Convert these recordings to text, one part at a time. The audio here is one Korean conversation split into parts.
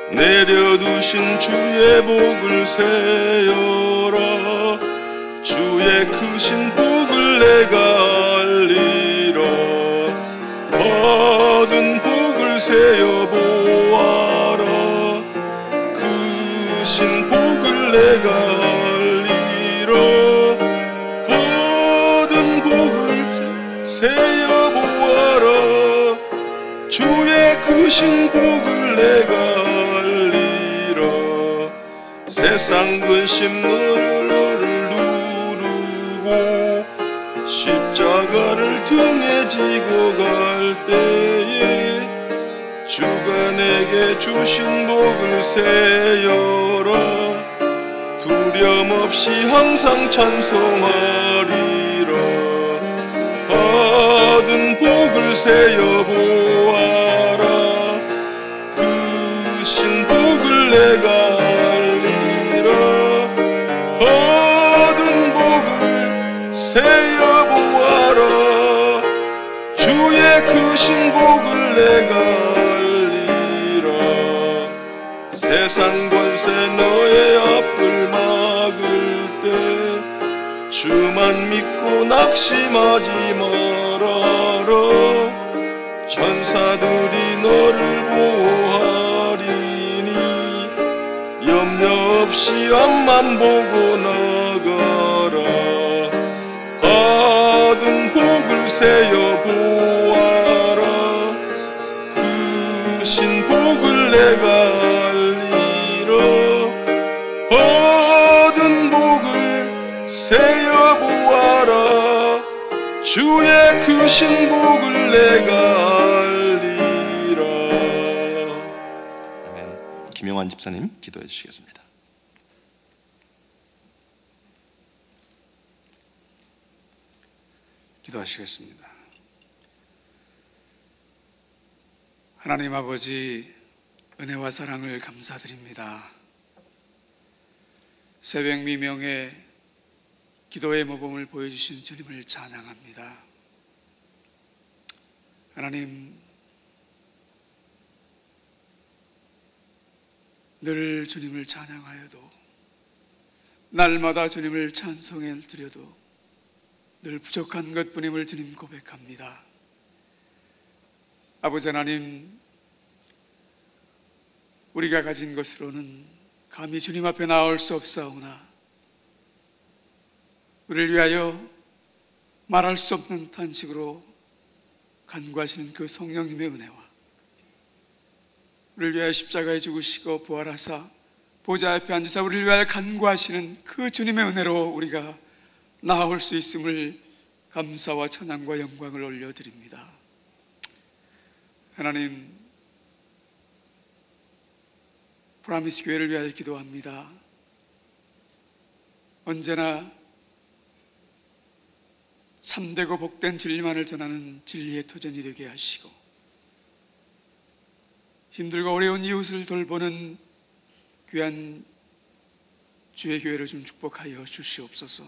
내려두신 주의 복을 세어라. 주의 크신 복을 내가 알리라. 받은 복을 세어 보아라. 크신 복을 내가 알리라. 받은 복을 세어 보아라. 주의 크신 복을 내가 알리라. 세상 근심 너를 누르고 십자가를 등에 지고 갈 때에 주가 내게 주신 복을 세어라. 두려움 없이 항상 찬송하리라. 받은 복을 세어 보아라. 크신 복을 내가 알리라. 받은 복을 세어 보아라. 주의 크신 복을 내가 알리라. 세상 권세 너의 앞을 막을 때 주만 믿고 낙심하지 말아라. 천사들이 너를 보호하리니 염려 없이 앞만 보고 나가라. 받은 복을 세어 보아라. 크신 복을 내가 알리라. 받은 복을 세어 보아라. 주의 크신 복을 내가 알리라. 아멘. 김영환 집사님 기도해 주시겠습니다. 기도하시겠습니다. 하나님 아버지, 은혜와 사랑을 감사드립니다. 새벽 미명에 기도의 모범을 보여주신 주님을 찬양합니다. 하나님, 늘 주님을 찬양하여도, 날마다 주님을 찬송해 드려도 늘 부족한 것뿐임을 주님 고백합니다. 아버지 하나님, 우리가 가진 것으로는 감히 주님 앞에 나올 수 없사오나 우리를 위하여 말할 수 없는 탄식으로 간구하시는 그 성령님의 은혜와 우리를 위하여 십자가에 죽으시고 부활하사 보좌 앞에 앉으사 우리를 위하여 간구하시는 그 주님의 은혜로 우리가 나올 수 있음을 감사와 찬양과 영광을 올려드립니다. 하나님, 프라미스 교회를 위하여 기도합니다. 언제나 참되고 복된 진리만을 전하는 진리의 터전이 되게 하시고 힘들고 어려운 이웃을 돌보는 귀한 주의 교회를 좀 축복하여 주시옵소서.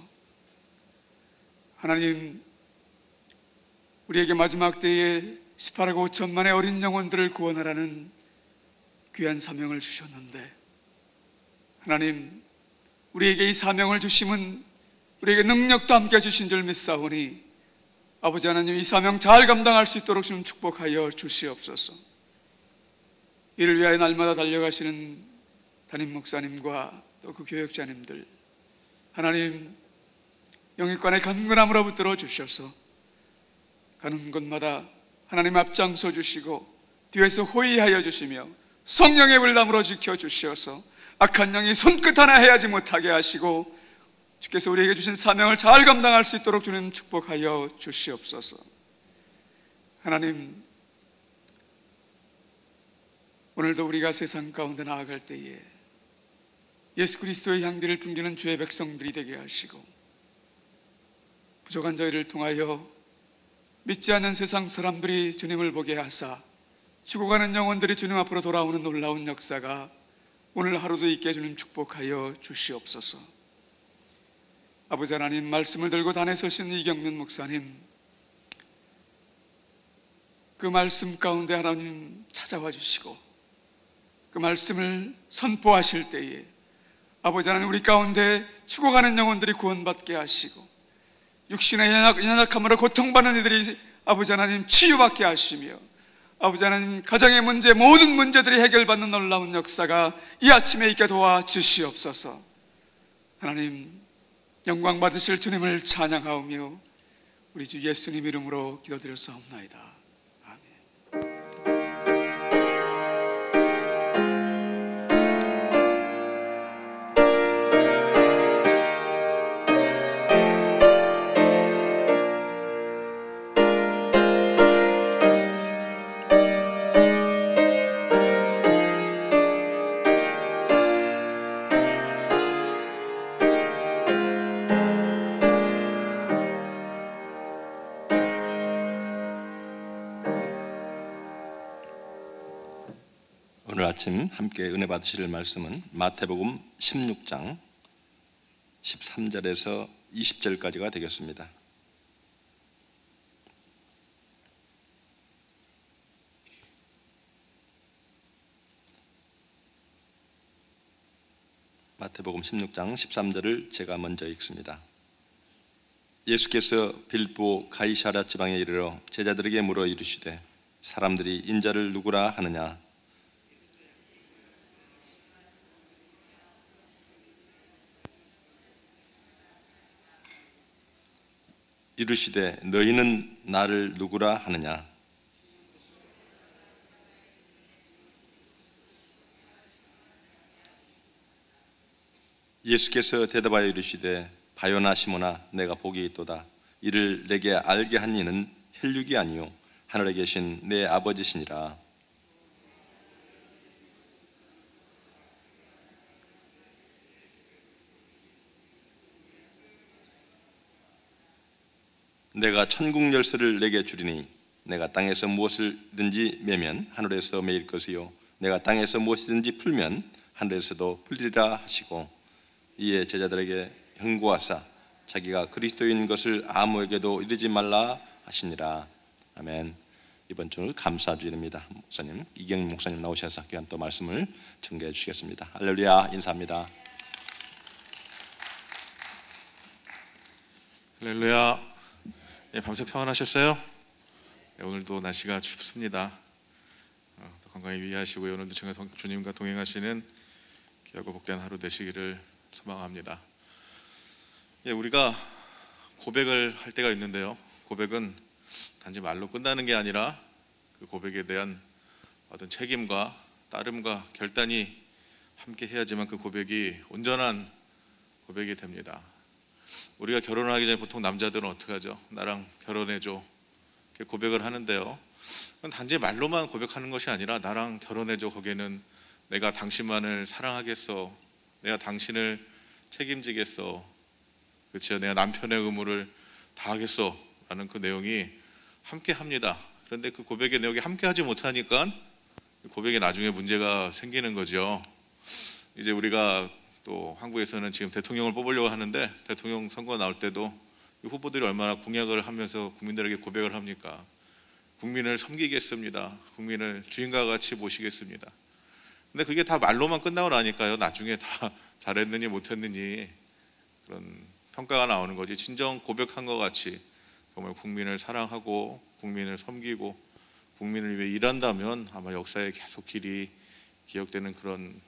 하나님, 우리에게 마지막 때에 18억 5천만의 어린 영혼들을 구원하라는 귀한 사명을 주셨는데, 하나님, 우리에게 이 사명을 주심은 우리에게 능력도 함께 주신 줄 믿사오니 아버지 하나님, 이 사명 잘 감당할 수 있도록 좀 축복하여 주시옵소서. 이를 위하여 날마다 달려가시는 담임 목사님과 또 그 교역자님들, 하나님, 영육간의 간근함으로 붙들어 주셔서 가는 곳마다 하나님 앞장서 주시고 뒤에서 호위하여 주시며 성령의 불담으로 지켜주셔서 악한 영이 손끝 하나 해야지 못하게 하시고 주께서 우리에게 주신 사명을 잘 감당할 수 있도록 주님 축복하여 주시옵소서. 하나님, 오늘도 우리가 세상 가운데 나아갈 때에 예수 그리스도의 향기를 풍기는 주의 백성들이 되게 하시고 부족한 저희를 통하여 믿지 않는 세상 사람들이 주님을 보게 하사 죽어가는 영혼들이 주님 앞으로 돌아오는 놀라운 역사가 오늘 하루도 있게 주님 축복하여 주시옵소서. 아버지 하나님, 말씀을 들고 단에 서신 이경민 목사님, 그 말씀 가운데 하나님 찾아와 주시고 그 말씀을 선포하실 때에 아버지 하나님 우리 가운데 죽어가는 영혼들이 구원받게 하시고 육신의 연약함으로 고통받는 이들이 아버지 하나님 치유받게 하시며 아버지 하나님 가정의 문제 모든 문제들이 해결받는 놀라운 역사가 이 아침에 있게 도와주시옵소서. 하나님 영광 받으실 주님을 찬양하오며 우리 주 예수님 이름으로 기도드렸사옵나이다. 오늘 아침 함께 은혜 받으실 말씀은 마태복음 16장 13절에서 20절까지가 되겠습니다. 마태복음 16장 13절을 제가 먼저 읽습니다. 예수께서 빌보 가이사랴 지방에 이르러 제자들에게 물어 이르시되 사람들이 인자를 누구라 하느냐? 이르시되 너희는 나를 누구라 하느냐? 예수께서 대답하여 이르시되 바요나 시모나 내가 복이 있도다. 이를 내게 알게 한 이는 혈육이 아니요 하늘에 계신 내 아버지시니라. 내가 천국 열쇠를 내게 주리니 내가 땅에서 무엇을든지 매면 하늘에서 매일 것이요 내가 땅에서 무엇이든지 풀면 하늘에서도 풀리리라 하시고 이에 제자들에게 경고하사 자기가 그리스도인 것을 아무에게도 이르지 말라 하시니라. 아멘. 이번 주 감사주일입니다. 목사님 이경 목사님 나오셔서 귀한 또 말씀을 전개해 주시겠습니다. 할렐루야. 인사합니다. 할렐루야. 예, 밤새 평안하셨어요? 네, 오늘도 날씨가 춥습니다. 건강히 유의하시고 오늘도 주님과 동행하시는 귀하고 복된 하루 되시기를 소망합니다. 예, 우리가 고백을 할 때가 있는데요. 고백은 단지 말로 끝나는 게 아니라 그 고백에 대한 어떤 책임과 따름과 결단이 함께 해야지만 그 고백이 온전한 고백이 됩니다. 우리가 결혼을 하기 전에 보통 남자들은 어떻게 하죠? 나랑 결혼해줘 이렇게 고백을 하는데요, 그건 단지 말로만 고백하는 것이 아니라 나랑 결혼해줘, 거기에는 내가 당신만을 사랑하겠어, 내가 당신을 책임지겠어, 그렇죠? 내가 남편의 의무를 다하겠어 라는 그 내용이 함께 합니다. 그런데 그 고백의 내용이 함께 하지 못하니까 고백에 나중에 문제가 생기는 거죠. 이제 우리가 또 한국에서는 지금 대통령을 뽑으려고 하는데 대통령 선거 나올 때도 후보들이 얼마나 공약을 하면서 국민들에게 고백을 합니까? 국민을 섬기겠습니다. 국민을 주인과 같이 모시겠습니다. 근데 그게 다 말로만 끝나고 나니까요, 나중에 다 잘했느니 못했느니 그런 평가가 나오는 거지, 진정 고백한 것 같이 정말 국민을 사랑하고 국민을 섬기고 국민을 위해 일한다면 아마 역사에 계속 길이 기억되는 그런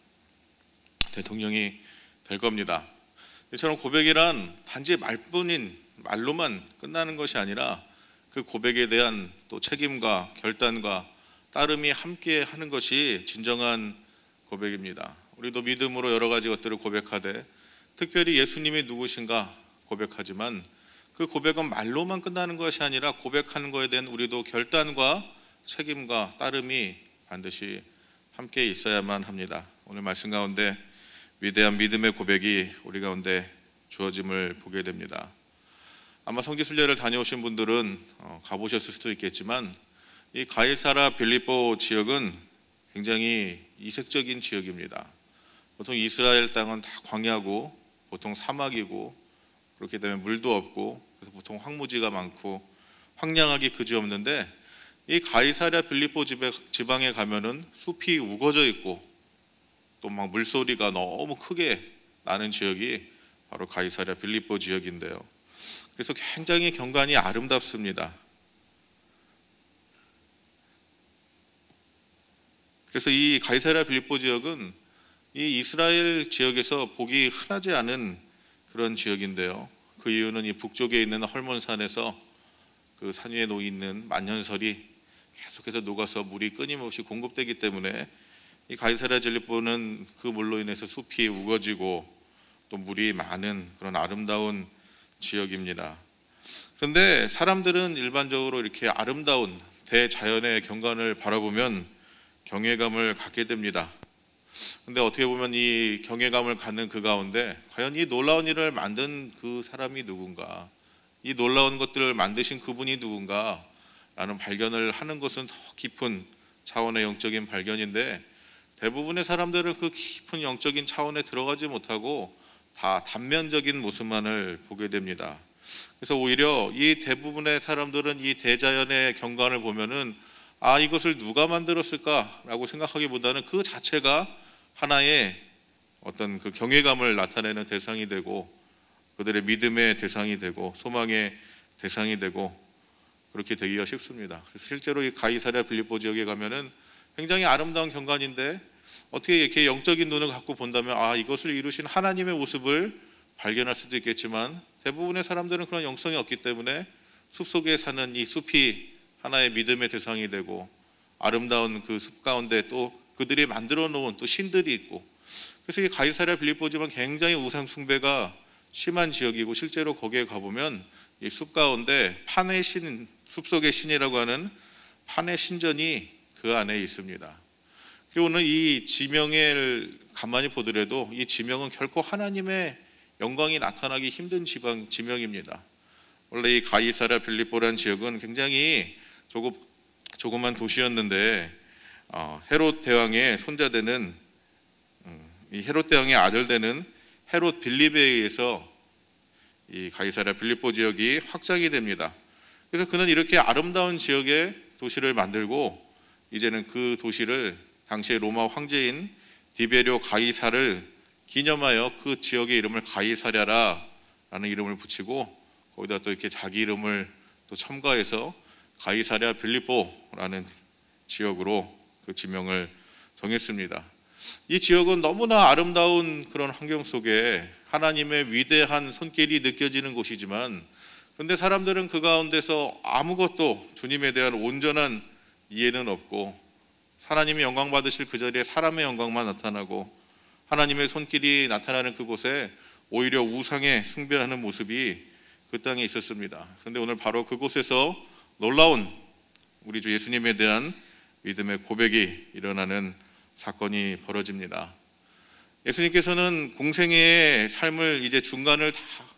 대통령이 될 겁니다. 이처럼 고백이란 단지 말뿐인 말로만 끝나는 것이 아니라 그 고백에 대한 또 책임과 결단과 따름이 함께 하는 것이 진정한 고백입니다. 우리도 믿음으로 여러 가지 것들을 고백하되 특별히 예수님이 누구신가 고백하지만 그 고백은 말로만 끝나는 것이 아니라 고백하는 것에 대한 우리도 결단과 책임과 따름이 반드시 함께 있어야만 합니다. 오늘 말씀 가운데 위대한 믿음의 고백이 우리 가운데 주어짐을 보게 됩니다. 아마 성지순례를 다녀오신 분들은 가보셨을 수도 있겠지만 이 가이사랴 빌립보 지역은 굉장히 이색적인 지역입니다. 보통 이스라엘 땅은 다 광야고 보통 사막이고 그렇게 되면 물도 없고 그래서 보통 황무지가 많고 황량하기 그지없는데 이 가이사랴 빌립보 지방에 가면은 숲이 우거져 있고 또 막 물소리가 너무 크게 나는 지역이 바로 가이사랴 빌립보 지역인데요. 그래서 굉장히 경관이 아름답습니다. 그래서 이 가이사랴 빌립보 지역은 이 이스라엘 지역에서 보기 흔하지 않은 그런 지역인데요. 그 이유는 이 북쪽에 있는 헐몬산에서 그 산 위에 놓여 있는 만년설이 계속해서 녹아서 물이 끊임없이 공급되기 때문에 이 가이사랴 빌립보는 그 물로 인해서 숲이 우거지고 또 물이 많은 그런 아름다운 지역입니다. 그런데 사람들은 일반적으로 이렇게 아름다운 대자연의 경관을 바라보면 경외감을 갖게 됩니다. 근데 어떻게 보면 이 경외감을 갖는 그 가운데 과연 이 놀라운 일을 만든 그 사람이 누군가, 이 놀라운 것들을 만드신 그분이 누군가 라는 발견을 하는 것은 더 깊은 차원의 영적인 발견인데, 대부분의 사람들은 그 깊은 영적인 차원에 들어가지 못하고 다 단면적인 모습만을 보게 됩니다. 그래서 오히려 이 대부분의 사람들은 이 대자연의 경관을 보면은 이것을 누가 만들었을까라고 생각하기보다는 그 자체가 하나의 어떤 그 경외감을 나타내는 대상이 되고 그들의 믿음의 대상이 되고 소망의 대상이 되고 그렇게 되기가 쉽습니다. 그래서 실제로 이 가이사랴 빌립보 지역에 가면은 굉장히 아름다운 경관인데 어떻게 이렇게 영적인 눈을 갖고 본다면 이것을 이루신 하나님의 모습을 발견할 수도 있겠지만, 대부분의 사람들은 그런 영성이 없기 때문에 숲속에 사는 이 숲이 하나의 믿음의 대상이 되고 아름다운 그 숲 가운데 또 그들이 만들어 놓은 또 신들이 있고, 그래서 이 가이사랴 빌립보지만 굉장히 우상 숭배가 심한 지역이고, 실제로 거기에 가보면 이 숲 가운데 판의 신, 숲속의 신이라고 하는 판의 신전이 그 안에 있습니다. 그리고 오늘 이 지명을 가만히 보더라도 이 지명은 결코 하나님의 영광이 나타나기 힘든 지명입니다. 원래 이 가이사랴 빌립보라는 지역은 굉장히 조그만 도시였는데 헤롯 대왕의 손자 되는 이 헤롯 대왕의 아들 되는 헤롯 빌립에 의해서 이 가이사랴 빌립보 지역이 확장이 됩니다. 그래서 그는 이렇게 아름다운 지역의 도시를 만들고 이제는 그 도시를 당시의 로마 황제인 디베리오 가이사를 기념하여 그 지역의 이름을 가이사랴라는 이름을 붙이고 거기다 또 이렇게 자기 이름을 또 첨가해서 가이사랴 빌립보라는 지역으로 그 지명을 정했습니다. 이 지역은 너무나 아름다운 그런 환경 속에 하나님의 위대한 손길이 느껴지는 곳이지만, 그런데 사람들은 그 가운데서 아무것도 주님에 대한 온전한 이해는 없고, 하나님의 영광 받으실 그 자리에 사람의 영광만 나타나고 하나님의 손길이 나타나는 그곳에 오히려 우상에 숭배하는 모습이 그 땅에 있었습니다. 그런데 오늘 바로 그곳에서 놀라운 우리 주 예수님에 대한 믿음의 고백이 일어나는 사건이 벌어집니다. 예수님께서는 공생애의 삶을 이제 중간을 다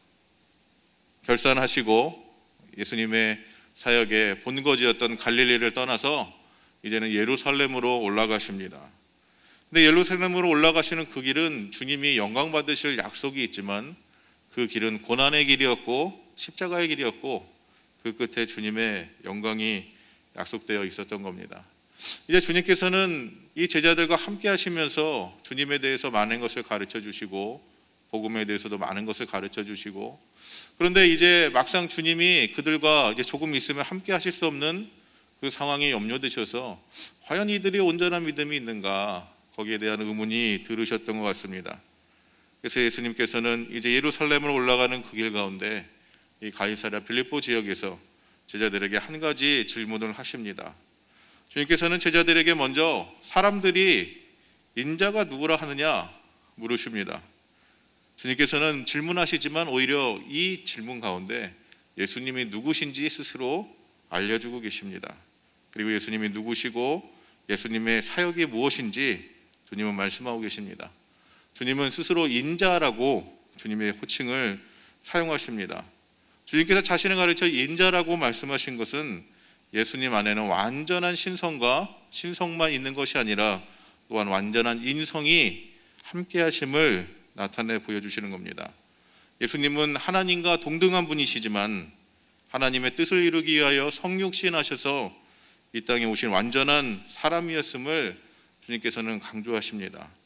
결산하시고 예수님의 사역의 본거지였던 갈릴리를 떠나서 이제는 예루살렘으로 올라가십니다. 근데 예루살렘으로 올라가시는 그 길은 주님이 영광 받으실 약속이 있지만 그 길은 고난의 길이었고 십자가의 길이었고 그 끝에 주님의 영광이 약속되어 있었던 겁니다. 이제 주님께서는 이 제자들과 함께 하시면서 주님에 대해서 많은 것을 가르쳐 주시고 복음에 대해서도 많은 것을 가르쳐 주시고, 그런데 이제 막상 주님이 그들과 이제 조금 있으면 함께 하실 수 없는 그 상황이 염려되셔서 과연 이들이 온전한 믿음이 있는가, 거기에 대한 의문이 들으셨던 것 같습니다. 그래서 예수님께서는 이제 예루살렘으로 올라가는 그 길 가운데 이 가이사랴 빌립보 지역에서 제자들에게 한 가지 질문을 하십니다. 주님께서는 제자들에게 먼저 사람들이 인자가 누구라 하느냐 물으십니다. 주님께서는 질문하시지만 오히려 이 질문 가운데 예수님이 누구신지 스스로 알려주고 계십니다. 그리고 예수님이 누구시고 예수님의 사역이 무엇인지 주님은 말씀하고 계십니다. 주님은 스스로 인자라고 주님의 호칭을 사용하십니다. 주님께서 자신을 가르쳐 인자라고 말씀하신 것은 예수님 안에는 완전한 신성과 신성만 있는 것이 아니라 또한 완전한 인성이 함께 하심을 나타내 보여주시는 겁니다. 예수님은 하나님과 동등한 분이시지만 하나님의 뜻을 이루기 위하여 성육신하셔서 이 땅에 오신 완전한 사람이었음을 주님께서는 강조하십니다.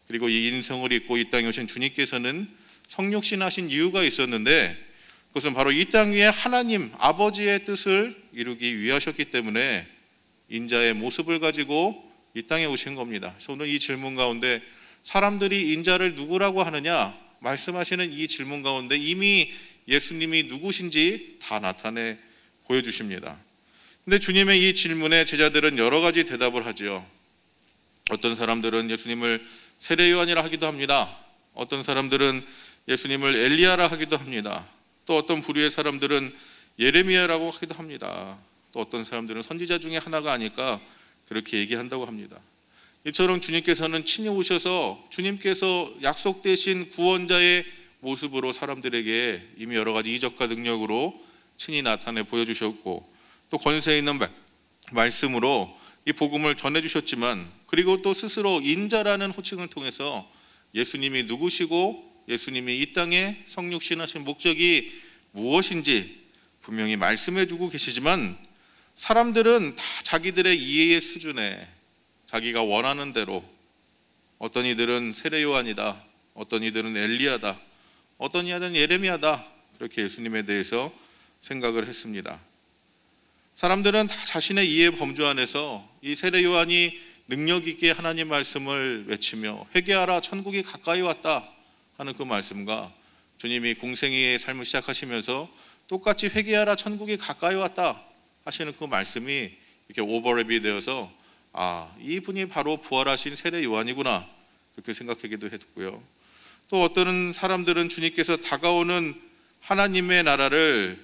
그리고 이 인성을 입고 이 땅에 오신 주님께서는 성육신하신 이유가 있었는데, 그것은 바로 이 땅 위에 하나님 아버지의 뜻을 이루기 위하셨기 때문에 인자의 모습을 가지고 이 땅에 오신 겁니다. 그래서 오늘 이 질문 가운데 사람들이 인자를 누구라고 하느냐 말씀하시는 이 질문 가운데 이미 예수님이 누구신지 다 나타내 보여주십니다. 근데 주님의 이 질문에 제자들은 여러 가지 대답을 하지요. 어떤 사람들은 예수님을 세례 요한이라 하기도 합니다. 어떤 사람들은 예수님을 엘리야라 하기도 합니다. 또 어떤 부류의 사람들은 예레미야라고 하기도 합니다. 또 어떤 사람들은 선지자 중에 하나가 아닐까 그렇게 얘기한다고 합니다. 이처럼 주님께서는 친히 오셔서 주님께서 약속되신 구원자의 모습으로 사람들에게 이미 여러 가지 이적과 능력으로 친히 나타내 보여주셨고, 또 권세 있는 말씀으로 이 복음을 전해주셨지만, 그리고 또 스스로 인자라는 호칭을 통해서 예수님이 누구시고 예수님이 이 땅에 성육신하신 목적이 무엇인지 분명히 말씀해주고 계시지만, 사람들은 다 자기들의 이해의 수준에 자기가 원하는 대로, 어떤 이들은 세례 요한이다, 어떤 이들은 엘리야다, 어떤 이들은 예레미야다, 그렇게 예수님에 대해서 생각을 했습니다. 사람들은 다 자신의 이해 범주 안에서 이 세례 요한이 능력 있게 하나님 말씀을 외치며 회개하라 천국이 가까이 왔다 하는 그 말씀과 주님이 공생애의 삶을 시작하시면서 똑같이 회개하라 천국이 가까이 왔다 하시는 그 말씀이 이렇게 오버랩이 되어서 이분이 바로 부활하신 세례 요한이구나 그렇게 생각하기도 했고요. 또 어떤 사람들은 주님께서 다가오는 하나님의 나라를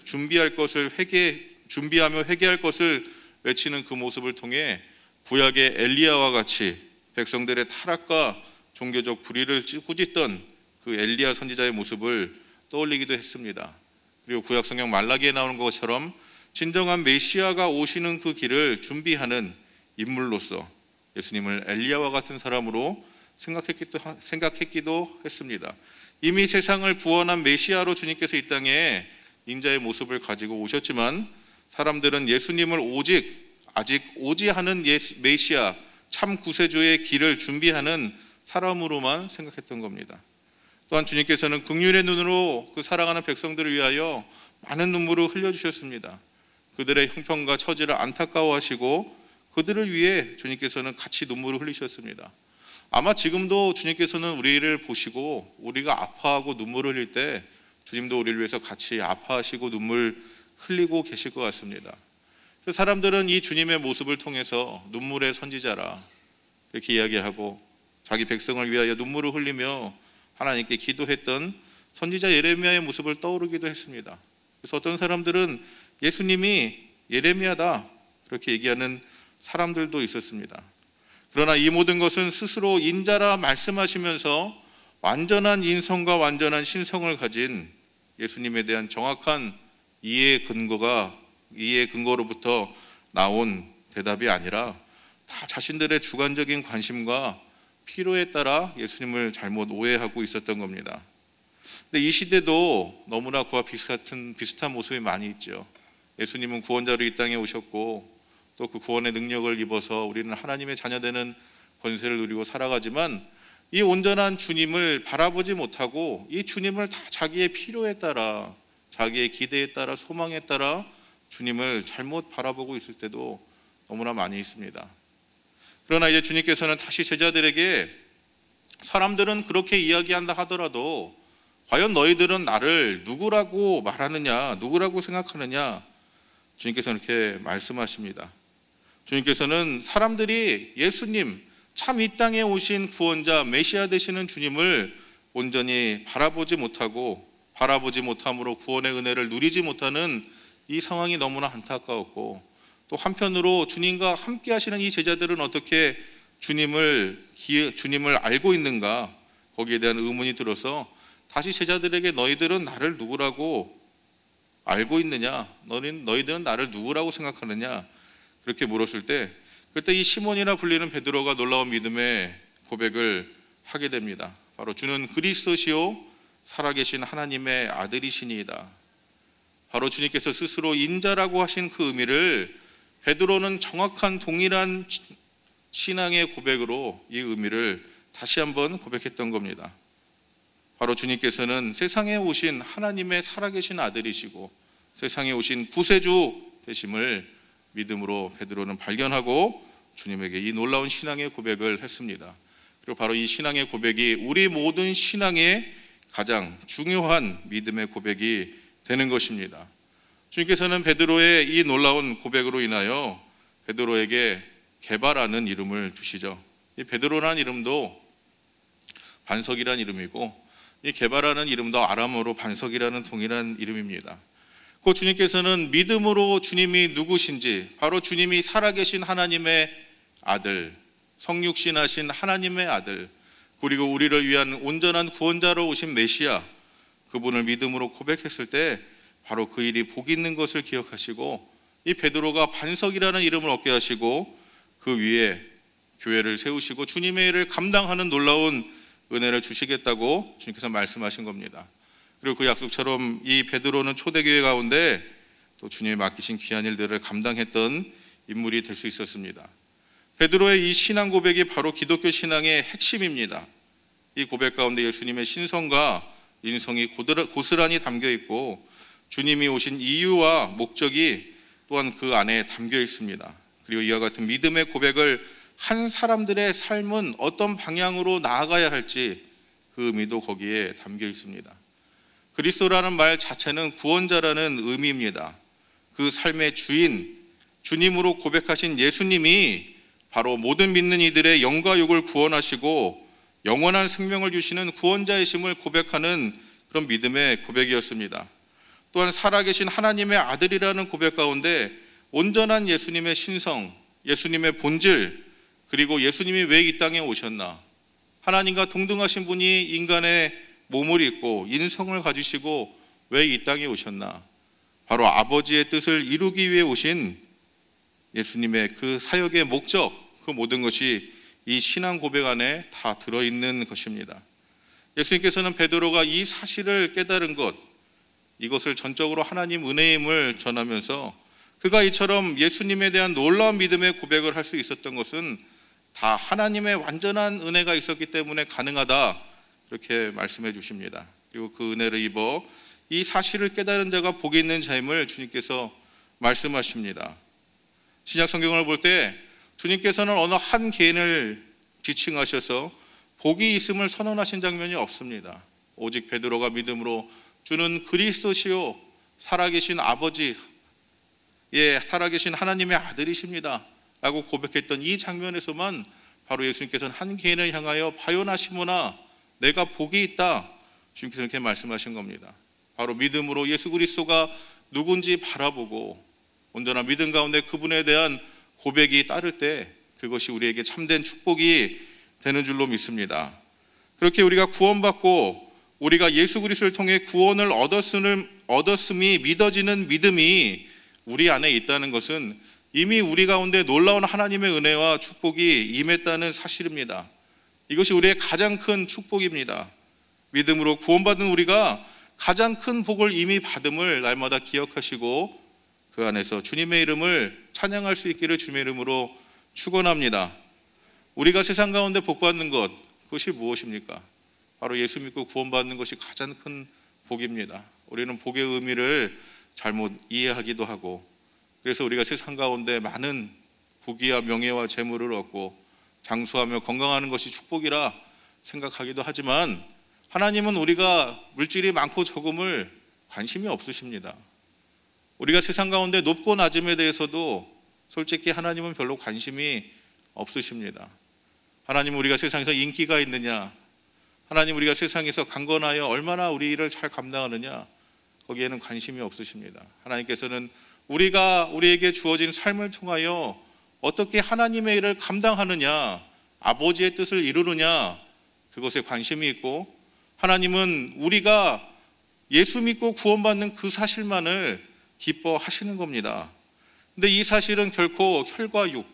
준비하며 회개할 것을 외치는 그 모습을 통해 구약의 엘리야와 같이 백성들의 타락과 종교적 불의를 꾸짖던 그 엘리야 선지자의 모습을 떠올리기도 했습니다. 그리고 구약 성경 말라기에 나오는 것처럼 진정한 메시아가 오시는 그 길을 준비하는 인물로서 예수님을 엘리야와 같은 사람으로 생각했기도 했습니다. 이미 세상을 구원한 메시아로 주님께서 이 땅에 인자의 모습을 가지고 오셨지만, 사람들은 예수님을 아직 오지 않은 메시아 참 구세주의 길을 준비하는 사람으로만 생각했던 겁니다. 또한 주님께서는 긍휼의 눈으로 그 살아가는 백성들을 위하여 많은 눈물을 흘려주셨습니다. 그들의 형편과 처지를 안타까워하시고 그들을 위해 주님께서는 같이 눈물을 흘리셨습니다. 아마 지금도 주님께서는 우리를 보시고 우리가 아파하고 눈물을 흘릴 때 주님도 우리를 위해서 같이 아파하시고 눈물 흘리고 계실 것 같습니다. 사람들은 이 주님의 모습을 통해서 눈물의 선지자라 이렇게 이야기하고 자기 백성을 위하여 눈물을 흘리며 하나님께 기도했던 선지자 예레미야의 모습을 떠오르기도 했습니다. 그래서 어떤 사람들은 예수님이 예레미야다 그렇게 얘기하는 사람들도 있었습니다. 그러나 이 모든 것은 스스로 인자라 말씀하시면서 완전한 인성과 완전한 신성을 가진 예수님에 대한 정확한 이해의 근거로부터 나온 대답이 아니라 다 자신들의 주관적인 관심과 필요에 따라 예수님을 잘못 오해하고 있었던 겁니다. 근데 이 시대도 너무나 그와 비슷한 모습이 많이 있죠. 예수님은 구원자로 이 땅에 오셨고 또 그 구원의 능력을 입어서 우리는 하나님의 자녀되는 권세를 누리고 살아가지만, 이 온전한 주님을 바라보지 못하고 이 주님을 다 자기의 필요에 따라, 자기의 기대에 따라, 소망에 따라 주님을 잘못 바라보고 있을 때도 너무나 많이 있습니다. 그러나 이제 주님께서는 다시 제자들에게 사람들은 그렇게 이야기한다 하더라도 과연 너희들은 나를 누구라고 말하느냐, 누구라고 생각하느냐, 주님께서는 이렇게 말씀하십니다. 주님께서는 사람들이 예수님, 참 이 땅에 오신 구원자 메시아 되시는 주님을 온전히 바라보지 못함으로 구원의 은혜를 누리지 못하는 이 상황이 너무나 안타까웠고, 또 한편으로 주님과 함께 하시는 이 제자들은 어떻게 주님을 알고 있는가, 거기에 대한 의문이 들어서 다시 제자들에게 너희들은 나를 누구라고 알고 있느냐, 너희들은 나를 누구라고 생각하느냐 그렇게 물었을 때, 그때 이 시몬이라 불리는 베드로가 놀라운 믿음의 고백을 하게 됩니다. 바로 주는 그리스도시요 살아계신 하나님의 아들이시니이다. 바로 주님께서 스스로 인자라고 하신 그 의미를 베드로는 정확한 동일한 신앙의 고백으로 이 의미를 다시 한번 고백했던 겁니다. 바로 주님께서는 세상에 오신 하나님의 살아계신 아들이시고 세상에 오신 구세주 되심을 믿음으로 베드로는 발견하고 주님에게 이 놀라운 신앙의 고백을 했습니다. 그리고 바로 이 신앙의 고백이 우리 모든 신앙의 가장 중요한 믿음의 고백이 되는 것입니다. 주님께서는 베드로의 이 놀라운 고백으로 인하여 베드로에게 게바라는 이름을 주시죠. 이 베드로라는 이름도 반석이라는 이름이고 이 게바라는 이름도 아람어로 반석이라는 동일한 이름입니다. 그 주님께서는 믿음으로 주님이 누구신지, 바로 주님이 살아계신 하나님의 아들, 성육신하신 하나님의 아들, 그리고 우리를 위한 온전한 구원자로 오신 메시아, 그분을 믿음으로 고백했을 때 바로 그 일이 복 있는 것을 기억하시고 이 베드로가 반석이라는 이름을 얻게 하시고 그 위에 교회를 세우시고 주님의 일을 감당하는 놀라운 은혜를 주시겠다고 주님께서 말씀하신 겁니다. 그리고 그 약속처럼 이 베드로는 초대교회 가운데 또 주님이 맡기신 귀한 일들을 감당했던 인물이 될 수 있었습니다. 베드로의 이 신앙 고백이 바로 기독교 신앙의 핵심입니다. 이 고백 가운데 예수님의 신성과 인성이 고스란히 담겨 있고 주님이 오신 이유와 목적이 또한 그 안에 담겨 있습니다. 그리고 이와 같은 믿음의 고백을 한 사람들의 삶은 어떤 방향으로 나아가야 할지 그 의미도 거기에 담겨 있습니다. 그리스도라는 말 자체는 구원자라는 의미입니다. 그 삶의 주인, 주님으로 고백하신 예수님이 바로 모든 믿는 이들의 영과 육을 구원하시고 영원한 생명을 주시는 구원자이심을 고백하는 그런 믿음의 고백이었습니다. 또한 살아계신 하나님의 아들이라는 고백 가운데 온전한 예수님의 신성, 예수님의 본질, 그리고 예수님이 왜 이 땅에 오셨나, 하나님과 동등하신 분이 인간의 몸을 입고 인성을 가지시고 왜 이 땅에 오셨나, 바로 아버지의 뜻을 이루기 위해 오신 예수님의 그 사역의 목적, 그 모든 것이 이 신앙 고백 안에 다 들어있는 것입니다. 예수님께서는 베드로가 이 사실을 깨달은 것, 이것을 전적으로 하나님 은혜임을 전하면서 그가 이처럼 예수님에 대한 놀라운 믿음의 고백을 할 수 있었던 것은 다 하나님의 완전한 은혜가 있었기 때문에 가능하다, 그렇게 말씀해 주십니다. 그리고 그 은혜를 입어 이 사실을 깨달은 자가 복이 있는 자임을 주님께서 말씀하십니다. 신약 성경을 볼 때 주님께서는 어느 한 개인을 지칭하셔서 복이 있음을 선언하신 장면이 없습니다. 오직 베드로가 믿음으로 주는 그리스도시요 살아계신 아버지, 살아계신 하나님의 아들이십니다 라고 고백했던 이 장면에서만 바로 예수님께서는 한 개인을 향하여 바요나 시몬아 내가 복이 있다, 주님께서 이렇게 말씀하신 겁니다. 바로 믿음으로 예수 그리스도가 누군지 바라보고 온전한 믿음 가운데 그분에 대한 고백이 따를 때 그것이 우리에게 참된 축복이 되는 줄로 믿습니다. 그렇게 우리가 구원받고 우리가 예수 그리스도를 통해 구원을 얻었음이 믿어지는 믿음이 우리 안에 있다는 것은 이미 우리 가운데 놀라운 하나님의 은혜와 축복이 임했다는 사실입니다. 이것이 우리의 가장 큰 축복입니다. 믿음으로 구원받은 우리가 가장 큰 복을 이미 받음을 날마다 기억하시고 그 안에서 주님의 이름을 찬양할 수 있기를 주님의 이름으로 축원합니다. 우리가 세상 가운데 복받는 것, 그것이 무엇입니까? 바로 예수 믿고 구원받는 것이 가장 큰 복입니다. 우리는 복의 의미를 잘못 이해하기도 하고, 그래서 우리가 세상 가운데 많은 부귀와 명예와 재물을 얻고 장수하며 건강하는 것이 축복이라 생각하기도 하지만 하나님은 우리가 물질이 많고 적음을 관심이 없으십니다. 우리가 세상 가운데 높고 낮음에 대해서도 솔직히 하나님은 별로 관심이 없으십니다. 하나님은 우리가 세상에서 인기가 있느냐, 하나님 우리가 세상에서 강건하여 얼마나 우리 일을 잘 감당하느냐, 거기에는 관심이 없으십니다. 하나님께서는 우리에게 주어진 삶을 통하여 어떻게 하나님의 일을 감당하느냐, 아버지의 뜻을 이루느냐, 그것에 관심이 있고, 하나님은 우리가 예수 믿고 구원받는 그 사실만을 기뻐하시는 겁니다. 근데 이 사실은 결코 혈과 육,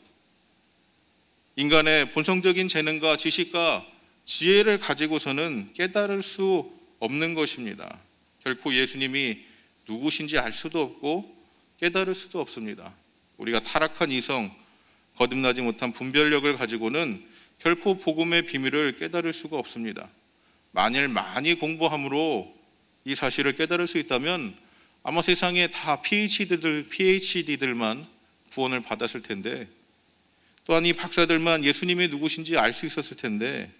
인간의 본성적인 재능과 지식과 지혜를 가지고서는 깨달을 수 없는 것입니다. 결코 예수님이 누구신지 알 수도 없고 깨달을 수도 없습니다. 우리가 타락한 이성, 거듭나지 못한 분별력을 가지고는 결코 복음의 비밀을 깨달을 수가 없습니다. 만일 많이 공부함으로 이 사실을 깨달을 수 있다면 아마 세상에 다 PhD들만 구원을 받았을 텐데, 또한 이 박사들만 예수님이 누구신지 알 수 있었을 텐데,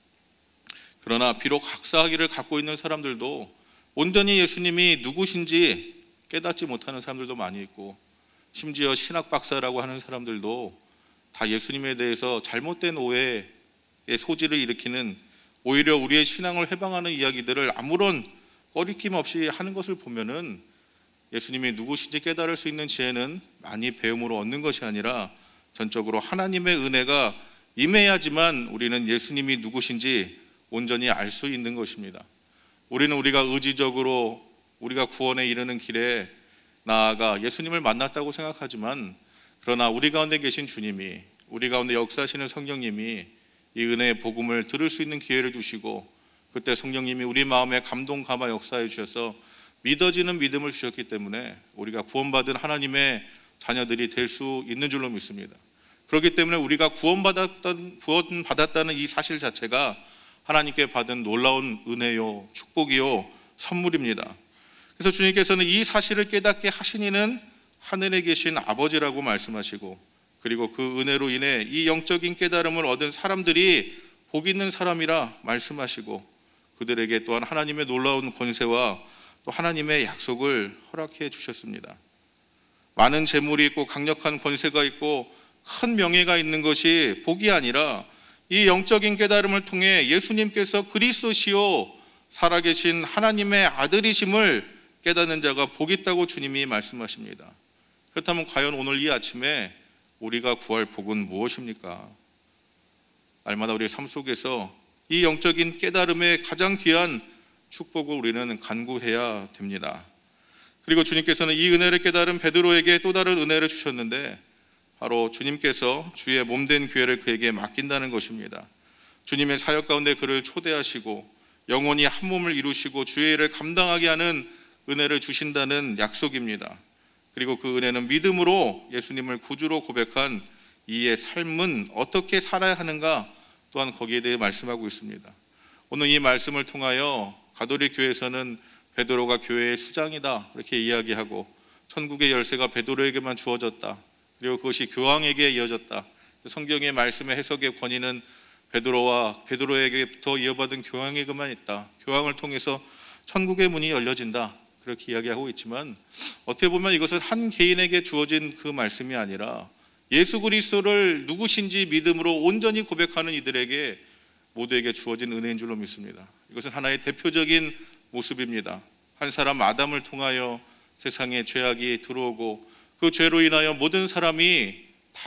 그러나 비록 학사학위를 갖고 있는 사람들도 온전히 예수님이 누구신지 깨닫지 못하는 사람들도 많이 있고, 심지어 신학 박사라고 하는 사람들도 다 예수님에 대해서 잘못된 오해의 소지를 일으키는, 오히려 우리의 신앙을 해방하는 이야기들을 아무런 꺼리낌 없이 하는 것을 보면은 예수님이 누구신지 깨달을 수 있는 지혜는 많이 배움으로 얻는 것이 아니라 전적으로 하나님의 은혜가 임해야지만 우리는 예수님이 누구신지 온전히 알 수 있는 것입니다. 우리는 우리가 의지적으로 우리가 구원에 이르는 길에 나아가 예수님을 만났다고 생각하지만, 그러나 우리 가운데 계신 주님이, 우리 가운데 역사하시는 성령님이 이 은혜의 복음을 들을 수 있는 기회를 주시고, 그때 성령님이 우리 마음에 감동 감화 역사해 주셔서 믿어지는 믿음을 주셨기 때문에 우리가 구원받은 하나님의 자녀들이 될 수 있는 줄로 믿습니다. 그렇기 때문에 우리가 구원받았다는 이 사실 자체가 하나님께 받은 놀라운 은혜요, 축복이요, 선물입니다. 그래서 주님께서는 이 사실을 깨닫게 하신 이는 하늘에 계신 아버지라고 말씀하시고, 그리고 그 은혜로 인해 이 영적인 깨달음을 얻은 사람들이 복 있는 사람이라 말씀하시고, 그들에게 또한 하나님의 놀라운 권세와 또 하나님의 약속을 허락해 주셨습니다. 많은 재물이 있고 강력한 권세가 있고 큰 명예가 있는 것이 복이 아니라, 이 영적인 깨달음을 통해 예수님께서 그리스도시요 살아계신 하나님의 아들이심을 깨닫는 자가 복이 있다고 주님이 말씀하십니다. 그렇다면 과연 오늘 이 아침에 우리가 구할 복은 무엇입니까? 날마다 우리의 삶 속에서 이 영적인 깨달음의 가장 귀한 축복을 우리는 간구해야 됩니다. 그리고 주님께서는 이 은혜를 깨달은 베드로에게 또 다른 은혜를 주셨는데, 바로 주님께서 주의 몸된 교회를 그에게 맡긴다는 것입니다. 주님의 사역 가운데 그를 초대하시고 영원히 한 몸을 이루시고 주의 일을 감당하게 하는 은혜를 주신다는 약속입니다. 그리고 그 은혜는 믿음으로 예수님을 구주로 고백한 이의 삶은 어떻게 살아야 하는가 또한 거기에 대해 말씀하고 있습니다. 오늘 이 말씀을 통하여 가톨릭 교회에서는 베드로가 교회의 수장이다 이렇게 이야기하고, 천국의 열쇠가 베드로에게만 주어졌다, 그리고 그것이 교황에게 이어졌다, 성경의 말씀의 해석의 권위는 베드로에게부터 이어받은 교황에게만 있다, 교황을 통해서 천국의 문이 열려진다, 그렇게 이야기하고 있지만, 어떻게 보면 이것은 한 개인에게 주어진 그 말씀이 아니라 예수 그리스도를 누구신지 믿음으로 온전히 고백하는 이들에게 모두에게 주어진 은혜인 줄로 믿습니다. 이것은 하나의 대표적인 모습입니다. 한 사람 아담을 통하여 세상에 죄악이 들어오고 그 죄로 인하여 모든 사람이 다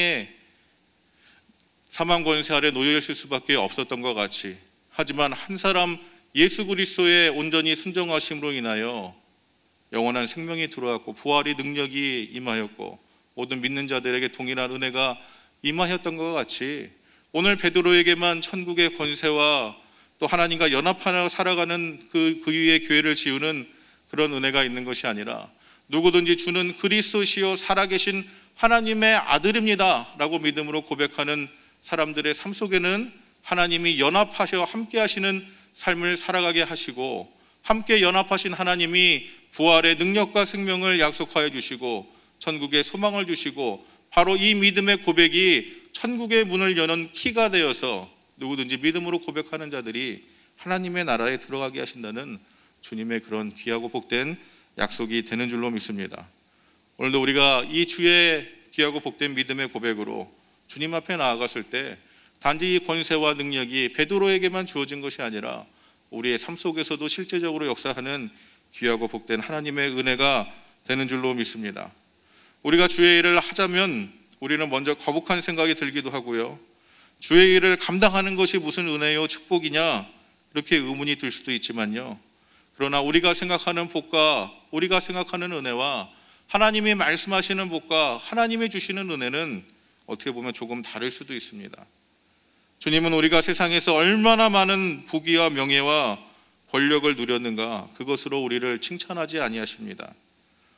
사망 권세 아래 놓여 있을 수밖에 없었던 것 같이, 하지만 한 사람 예수 그리스도의 온전히 순종하심으로 인하여 영원한 생명이 들어왔고 부활의 능력이 임하였고 모든 믿는 자들에게 동일한 은혜가 임하였던 것 같이, 오늘 베드로에게만 천국의 권세와 또 하나님과 연합하여 살아가는 그 위에 교회를 지우는 그런 은혜가 있는 것이 아니라, 누구든지 주는 그리스도시요 살아계신 하나님의 아들입니다 라고 믿음으로 고백하는 사람들의 삶 속에는 하나님이 연합하셔 함께 하시는 삶을 살아가게 하시고, 함께 연합하신 하나님이 부활의 능력과 생명을 약속하여 주시고 천국의 소망을 주시고, 바로 이 믿음의 고백이 천국의 문을 여는 키가 되어서 누구든지 믿음으로 고백하는 자들이 하나님의 나라에 들어가게 하신다는 주님의 그런 귀하고 복된 약속이 되는 줄로 믿습니다. 오늘도 우리가 이 주의 귀하고 복된 믿음의 고백으로 주님 앞에 나아갔을 때 단지 이 권세와 능력이 베드로에게만 주어진 것이 아니라 우리의 삶 속에서도 실제적으로 역사하는 귀하고 복된 하나님의 은혜가 되는 줄로 믿습니다. 우리가 주의 일을 하자면 우리는 먼저 거북한 생각이 들기도 하고요, 주의 일을 감당하는 것이 무슨 은혜요 축복이냐 이렇게 의문이 들 수도 있지만요, 그러나 우리가 생각하는 복과 우리가 생각하는 은혜와 하나님이 말씀하시는 복과 하나님이 주시는 은혜는 어떻게 보면 조금 다를 수도 있습니다. 주님은 우리가 세상에서 얼마나 많은 부귀와 명예와 권력을 누렸는가 그것으로 우리를 칭찬하지 아니하십니다.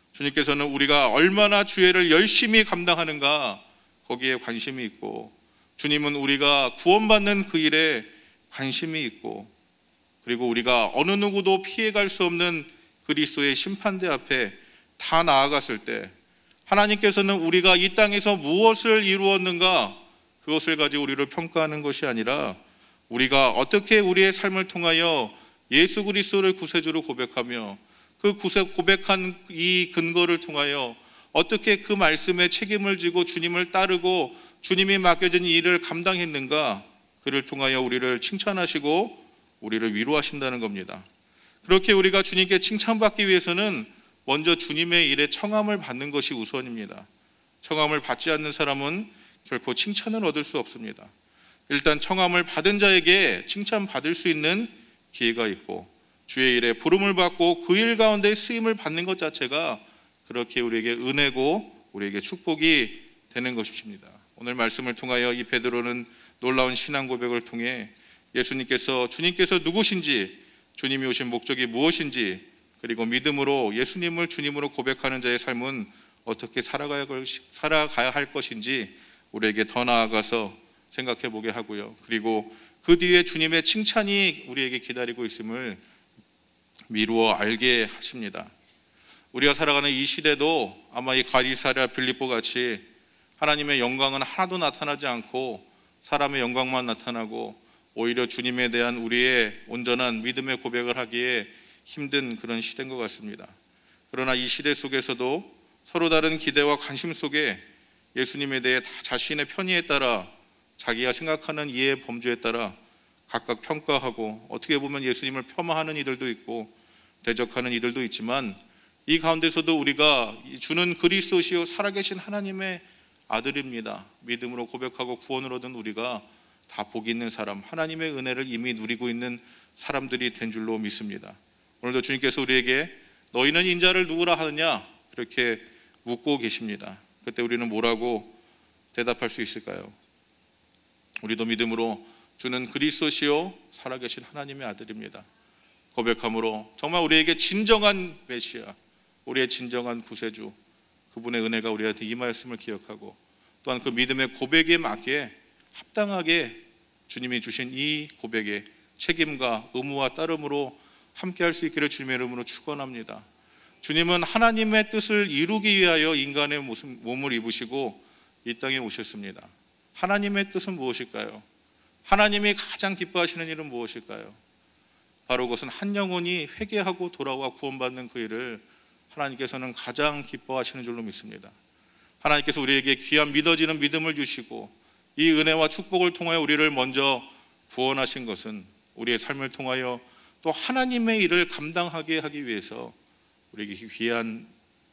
주님께서는 우리가 얼마나 주의를 열심히 감당하는가 거기에 관심이 있고, 주님은 우리가 구원받는 그 일에 관심이 있고, 그리고 우리가 어느 누구도 피해갈 수 없는 그리스도의 심판대 앞에 다 나아갔을 때 하나님께서는 우리가 이 땅에서 무엇을 이루었는가, 그것을 가지고 우리를 평가하는 것이 아니라 우리가 어떻게 우리의 삶을 통하여 예수 그리스도를 구세주로 고백하며 그 고백한 이 근거를 통하여 어떻게 그 말씀에 책임을 지고 주님을 따르고 주님이 맡겨진 일을 감당했는가, 그를 통하여 우리를 칭찬하시고 우리를 위로하신다는 겁니다. 그렇게 우리가 주님께 칭찬받기 위해서는 먼저 주님의 일에 청함을 받는 것이 우선입니다. 청함을 받지 않는 사람은 결코 칭찬을 얻을 수 없습니다. 일단 청함을 받은 자에게 칭찬받을 수 있는 기회가 있고, 주의 일에 부름을 받고 그 일 가운데 쓰임을 받는 것 자체가 그렇게 우리에게 은혜고 우리에게 축복이 되는 것입니다. 오늘 말씀을 통하여 이 베드로는 놀라운 신앙 고백을 통해 주님께서 누구신지, 주님이 오신 목적이 무엇인지, 그리고 믿음으로 예수님을 주님으로 고백하는 자의 삶은 어떻게 살아가야 할 것인지 우리에게 더 나아가서 생각해 보게 하고요. 그리고 그 뒤에 주님의 칭찬이 우리에게 기다리고 있음을 미루어 알게 하십니다. 우리가 살아가는 이 시대도 아마 이 가이사랴 빌립보 같이 하나님의 영광은 하나도 나타나지 않고 사람의 영광만 나타나고 오히려 주님에 대한 우리의 온전한 믿음의 고백을 하기에 힘든 그런 시대인 것 같습니다. 그러나 이 시대 속에서도 서로 다른 기대와 관심 속에 예수님에 대해 다 자신의 편의에 따라, 자기가 생각하는 이해의 범주에 따라 각각 평가하고, 어떻게 보면 예수님을 폄하하는 이들도 있고 대적하는 이들도 있지만, 이 가운데서도 우리가 주는 그리스도시요 살아계신 하나님의 아들입니다, 믿음으로 고백하고 구원을 얻은 우리가 다 복이 있는 사람, 하나님의 은혜를 이미 누리고 있는 사람들이 된 줄로 믿습니다. 오늘도 주님께서 우리에게 너희는 인자를 누구라 하느냐 그렇게 묻고 계십니다. 그때 우리는 뭐라고 대답할 수 있을까요? 우리도 믿음으로 주는 그리스도시요 살아계신 하나님의 아들입니다 고백함으로 정말 우리에게 진정한 메시아, 우리의 진정한 구세주, 그분의 은혜가 우리한테 임하였음을 기억하고, 또한 그 믿음의 고백에 맞게 합당하게 주님이 주신 이 고백에 책임과 의무와 따름으로 함께할 수 있기를 주님의 이름으로 축원합니다. 주님은 하나님의 뜻을 이루기 위하여 인간의 몸을 입으시고 이 땅에 오셨습니다. 하나님의 뜻은 무엇일까요? 하나님이 가장 기뻐하시는 일은 무엇일까요? 바로 그것은 한 영혼이 회개하고 돌아와 구원받는 그 일을 하나님께서는 가장 기뻐하시는 줄로 믿습니다. 하나님께서 우리에게 귀한 믿어지는 믿음을 주시고 이 은혜와 축복을 통하여 우리를 먼저 구원하신 것은 우리의 삶을 통하여 또 하나님의 일을 감당하게 하기 위해서 우리에게 귀한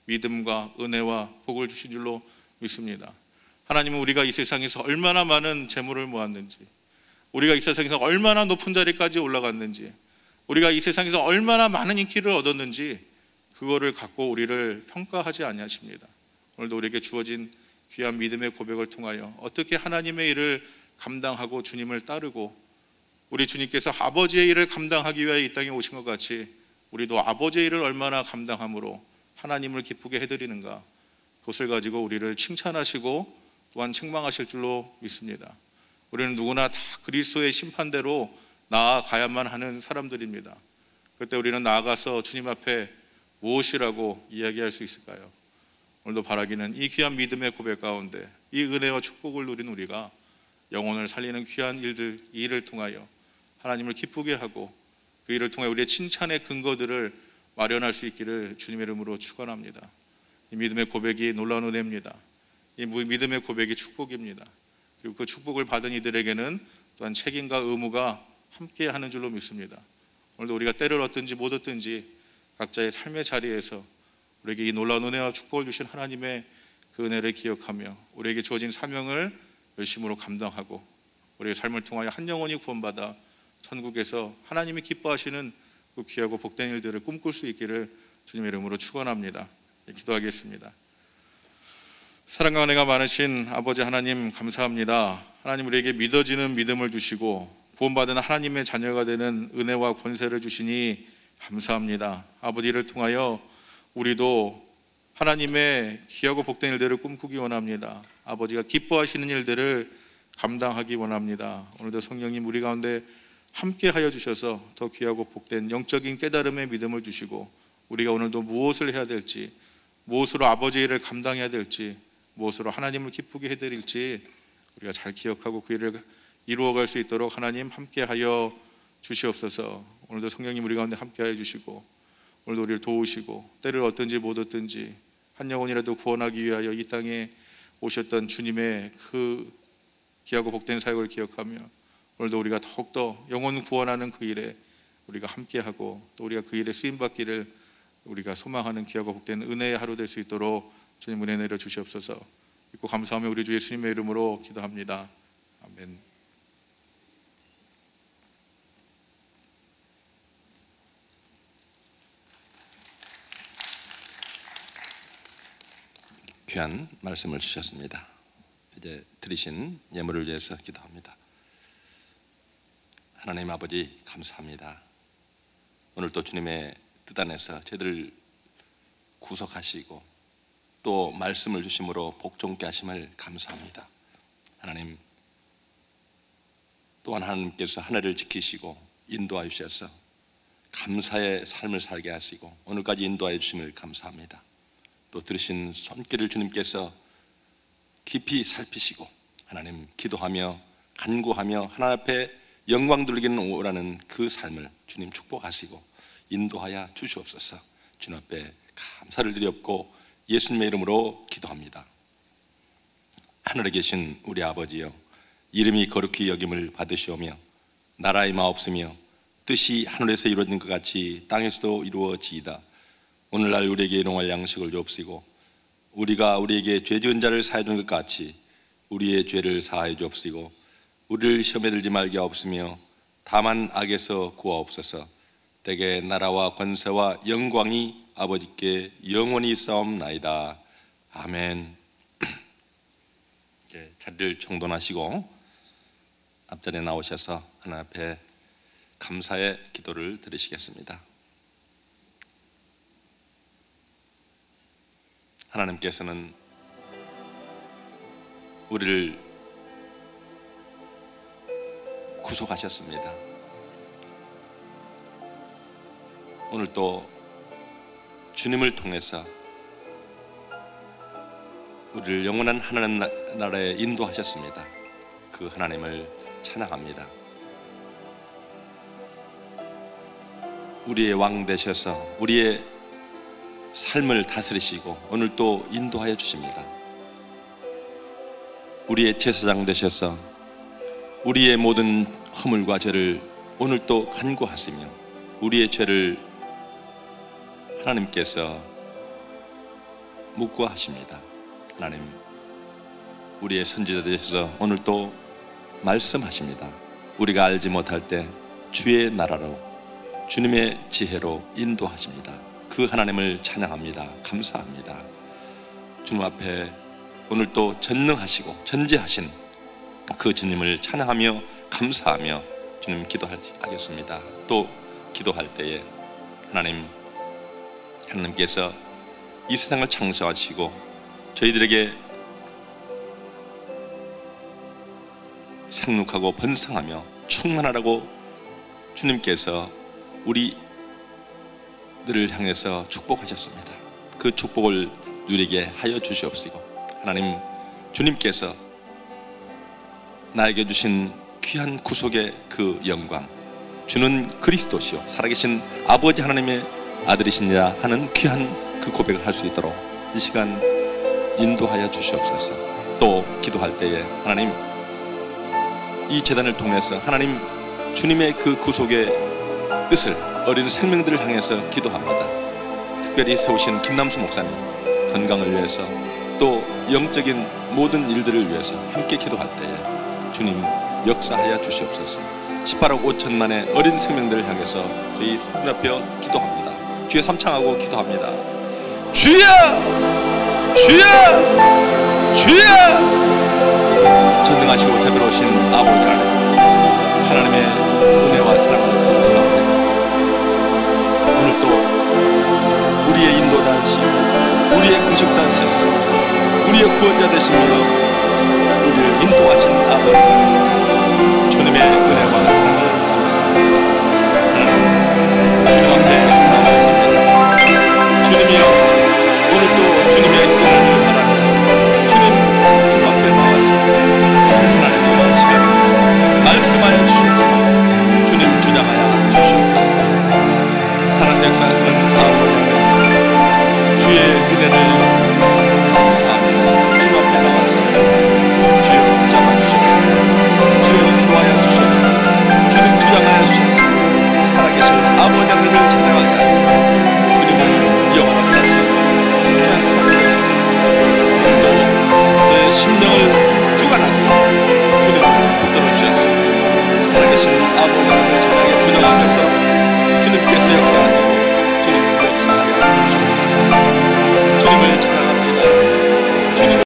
믿음과 은혜와 복을 주신 줄로 믿습니다. 하나님은 우리가 이 세상에서 얼마나 많은 재물을 모았는지, 우리가 이 세상에서 얼마나 높은 자리까지 올라갔는지, 우리가 이 세상에서 얼마나 많은 인기를 얻었는지 그거를 갖고 우리를 평가하지 아니하십니다. 오늘도 우리에게 주어진 귀한 믿음의 고백을 통하여 어떻게 하나님의 일을 감당하고 주님을 따르고, 우리 주님께서 아버지의 일을 감당하기 위하여 이 땅에 오신 것 같이 우리도 아버지의 일을 얼마나 감당함으로 하나님을 기쁘게 해드리는가, 그것을 가지고 우리를 칭찬하시고 또한 책망하실 줄로 믿습니다. 우리는 누구나 다 그리스도의 심판대로 나아가야만 하는 사람들입니다. 그때 우리는 나아가서 주님 앞에 무엇이라고 이야기할 수 있을까요? 오늘도 바라기는 이 귀한 믿음의 고백 가운데 이 은혜와 축복을 누린 우리가 영혼을 살리는 귀한 일들, 이 일을 통하여 하나님을 기쁘게 하고 그 일을 통해 우리의 칭찬의 근거들을 마련할 수 있기를 주님의 이름으로 축원합니다. 이 믿음의 고백이 놀라운 은혜입니다. 이 믿음의 고백이 축복입니다. 그리고 그 축복을 받은 이들에게는 또한 책임과 의무가 함께 하는 줄로 믿습니다. 오늘도 우리가 때를 얻든지 못 얻든지 각자의 삶의 자리에서 우리에게 이 놀라운 은혜와 축복을 주신 하나님의 그 은혜를 기억하며 우리에게 주어진 사명을 열심으로 감당하고 우리의 삶을 통하여 한 영혼이 구원받아 천국에서 하나님이 기뻐하시는 그 귀하고 복된 일들을 꿈꿀 수 있기를 주님의 이름으로 축원합니다. 기도하겠습니다. 사랑과 은혜가 많으신 아버지 하나님 감사합니다. 하나님 우리에게 믿어지는 믿음을 주시고 구원받은 하나님의 자녀가 되는 은혜와 권세를 주시니 감사합니다. 아버지를 통하여 우리도 하나님의 귀하고 복된 일들을 꿈꾸기 원합니다. 아버지가 기뻐하시는 일들을 감당하기 원합니다. 오늘도 성령님 우리 가운데 함께 하여 주셔서 더 귀하고 복된 영적인 깨달음의 믿음을 주시고, 우리가 오늘도 무엇을 해야 될지, 무엇으로 아버지의 일을 감당해야 될지, 무엇으로 하나님을 기쁘게 해드릴지 우리가 잘 기억하고 그 일을 이루어갈 수 있도록 하나님 함께 하여 주시옵소서. 오늘도 성령님 우리 가운데 함께 하여 주시고, 오늘도 우리를 도우시고, 때를 얻든지 못 얻든지 한 영혼이라도 구원하기 위하여 이 땅에 오셨던 주님의 그 귀하고 복된 사역을 기억하며, 오늘도 우리가 더욱더 영혼 구원하는 그 일에 우리가 함께하고, 또 우리가 그 일에 쓰임받기를 우리가 소망하는 귀하고 복된 은혜의 하루 될 수 있도록 주님 은혜 내려 주시옵소서. 믿고 감사하며 우리 주 예수님의 이름으로 기도합니다. 아멘. 귀한 말씀을 주셨습니다. 이제 드리신 예물을 위해서 기도합니다. 하나님 아버지 감사합니다. 오늘 또 주님의 뜻 안에서 저희들을 구속하시고 또 말씀을 주심으로 복종케 하심을 감사합니다. 하나님, 또한 하나님께서 하늘을 지키시고 인도하여 주셔서 감사의 삶을 살게 하시고 오늘까지 인도하여 주심을 감사합니다. 또 들으신 손길을 주님께서 깊이 살피시고 하나님 기도하며 간구하며 하나님 앞에 영광 돌리기는 오라는 그 삶을 주님 축복하시고 인도하여 주시옵소서. 주님 앞에 감사를 드리옵고 예수님의 이름으로 기도합니다. 하늘에 계신 우리 아버지여, 이름이 거룩히 여김을 받으시오며 나라의 마옵소며 뜻이 하늘에서 이루어진 것 같이 땅에서도 이루어지이다. 오늘날 우리에게 일용할 양식을 주옵시고 우리가 우리에게 죄 지은 자를 사하여 준 것 같이 우리의 죄를 사하여 주옵시고 우리를 시험에 들지 말게 하옵시며 다만 악에서 구하옵소서. 대개 나라와 권세와 영광이 아버지께 영원히 있사옵나이다. 아멘. 자리를 정돈하시고 앞자리에 나오셔서 하나님 앞에 감사의 기도를 드리시겠습니다. 하나님께서는 우리를 구속하셨습니다. 오늘 또 주님을 통해서 우리를 영원한 하나님 나라에 인도하셨습니다. 그 하나님을 찬양합니다. 우리의 왕 되셔서 우리의 삶을 다스리시고 오늘 또 인도하여 주십니다. 우리의 제사장 되셔서 우리의 모든 허물과 죄를 오늘 또 간구하시며 우리의 죄를 하나님께서 묵과하십니다. 하나님, 우리의 선지자 되셔서 오늘 또 말씀하십니다. 우리가 알지 못할 때 주의 나라로 주님의 지혜로 인도하십니다. 그 하나님을 찬양합니다. 감사합니다. 주님 앞에 오늘 또 전능하시고 전지하신 그 주님을 찬양하며 감사하며 주님 기도하겠습니다. 또 기도할 때에 하나님께서 이 세상을 창조하시고 저희들에게 생육하고 번성하며 충만하라고 주님께서 우리들을 향해서 축복하셨습니다. 그 축복을 누리게 하여 주시옵시고 하나님, 주님께서 나에게 주신 귀한 구속의 그 영광, 주는 그리스도시요 살아계신 아버지 하나님의 아들이시냐 하는 귀한 그 고백을 할 수 있도록 이 시간 인도하여 주시옵소서. 또 기도할 때에 하나님, 이 재단을 통해서 하나님 주님의 그 구속의 뜻을 어린 생명들을 향해서 기도합니다. 특별히 세우신 김남수 목사님 건강을 위해서 또 영적인 모든 일들을 위해서 함께 기도할 때에 주님 역사하여 주시옵소서. 18억 5천만의 어린 생명들을 향해서 저희 성령 앞에 기도합니다. 주여 삼창하고 기도합니다. 주여! 주여! 주여! 전능하시고 자비로우신 아버지 하나님의 은혜와 사랑을 감사합니다. 오늘 또 우리의 인도단시, 우리의 구속단시에서 우리의 구원자 되시며 우리 우리를 인도하신 아버지, 주님의 은혜와 사랑을 감사합니다. 하나님, 주님 앞에 나왔습니다. 주님이여, 오늘도 주님의 은혜를 바라며 주님 앞에 나와서 하나님의 시간 말씀하여 주시옵소서. 주님 주장하여 주시옵소서. 살아서 역사하시는 아버지, 주의 은혜를 감사하며 주님 앞에 나와서 주여 붙잡아 주시옵소서. 주여 인도하여 주시옵소서. 주님 주장하여 주시옵소서. 살아계신 아버지 하나님을 찾아가게 하시고 주님을 영원하게 하시고 귀한 사랑을 하시고 오늘도 저의 심령을